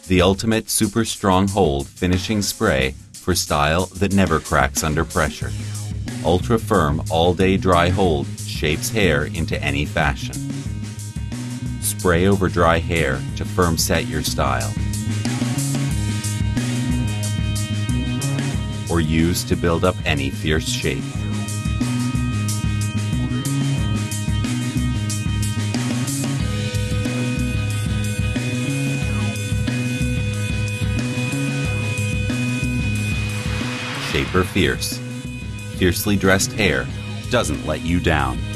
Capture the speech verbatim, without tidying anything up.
The ultimate super strong hold finishing spray for style that never cracks under pressure. Ultra firm all-day dry hold shapes hair into any fashion. Spray over dry hair to firm set your style. Or use to build up any fierce shape. Shaper Fierce. Fiercely dressed hair doesn't let you down.